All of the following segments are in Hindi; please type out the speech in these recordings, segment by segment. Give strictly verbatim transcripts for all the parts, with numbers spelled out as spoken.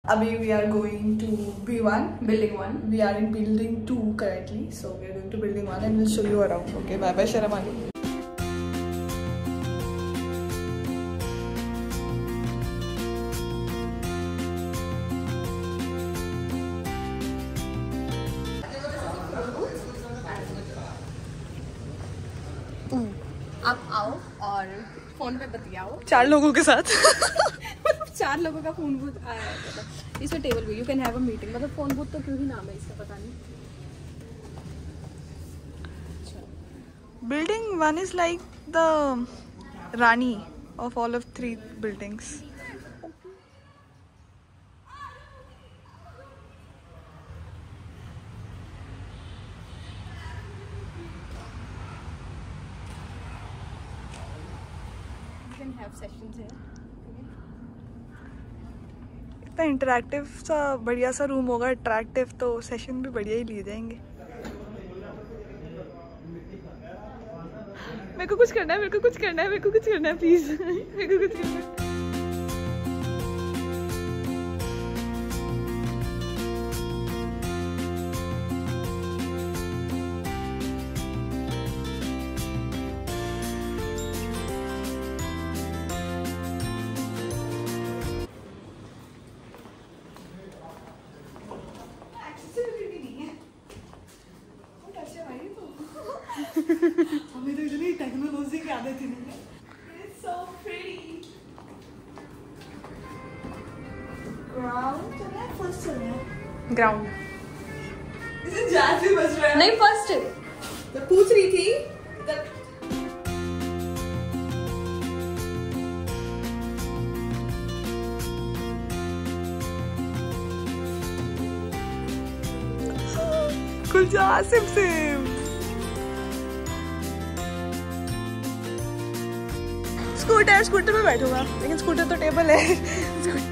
Abhi we are going to B one, building one. We are in building two currently, so we are going to building one and we'll show you around. Okay, bye bye Sharamani. आप आओ और फोन पे बतियाओ चार लोगों के साथ मतलब चार लोगों का फोन बूथ आया है मतलब इसमें टेबल भी you can have a meeting मतलब फोन बूथ तो क्यों ही नाम है इसका पता नहीं. Building one is like the Rani of all of three buildings. You can have sessions here. इतना इंटरैक्टिव सा बढ़िया सा रूम होगा, अट्रैक्टिव, तो सेशन भी बढ़िया ही लिए जाएंगे. मेरे को कुछ करना है, मेरे को कुछ करना है, मेरे को कुछ करना है प्लीज मेरे को कुछ करना है. हमें तो इतनी टेक्नोलॉजी की आदत ही नहीं है. It's so pretty. Ground चलना है, first चलना है. ग्राउंड इसे जैज भी बज रहा है. नहीं फर्स्ट तो पूछ रही थी खुल जा सिम सिम. स्कूटर स्कूटर पे बैठूंगा, लेकिन स्कूटर तो टेबल है.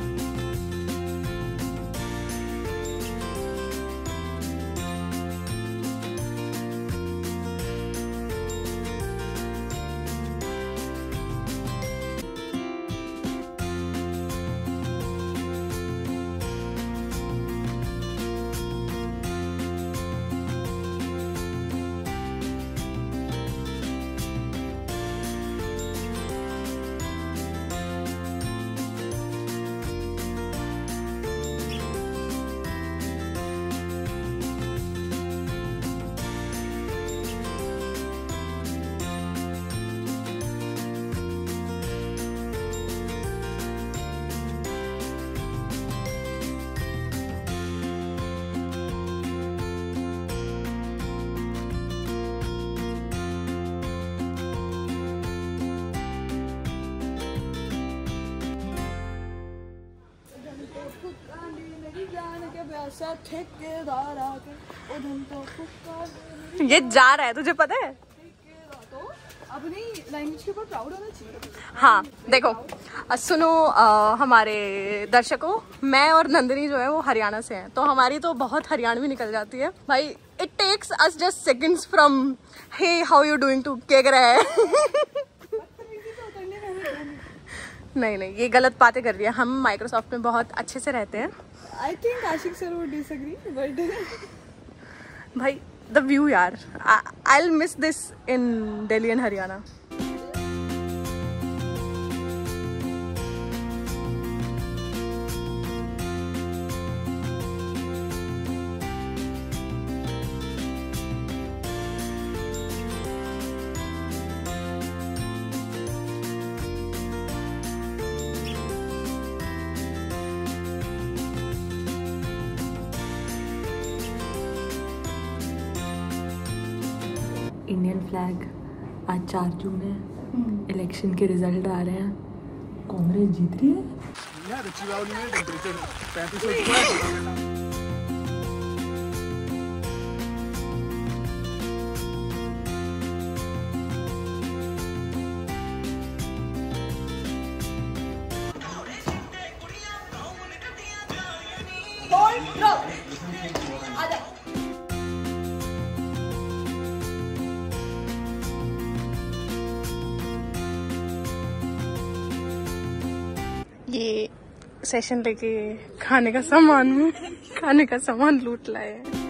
ये जा रहा है, तुझे पता है? तो अपनी लैंग्वेज के ऊपर प्राउड होना चाहिए. हाँ देखो सुनो, आ, हमारे दर्शकों, मैं और नंदिनी जो है वो हरियाणा से हैं, तो हमारी तो बहुत हरियाणवी निकल जाती है भाई. It takes us just seconds from hey how you doing to क्या कर रहा है. नहीं नहीं ये गलत बातें कर रही है. हम माइक्रोसॉफ्ट में बहुत अच्छे से रहते हैं. I think Ashiq sir would disagree but भाई द व्यू यार, I will miss this in Delhi and Haryana. Indian flag. आज चार जून है, इलेक्शन के रिजल्ट आ रहे हैं. कांग्रेस जीत रही है. ये सेशन लेके खाने का सामान खाने का सामान लूट लाए हैं।